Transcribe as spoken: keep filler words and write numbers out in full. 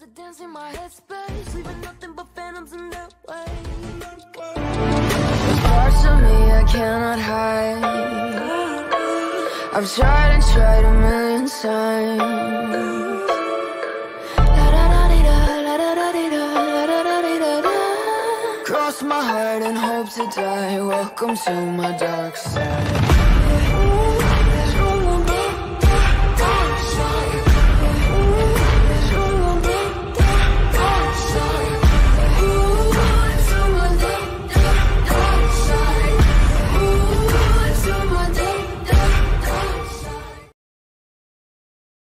to dance in my headspace, leaving nothing but phantoms in their way. There's parts of me I cannot hide. I've tried and tried a million times. Cross my heart and hope to die. Welcome to my dark side.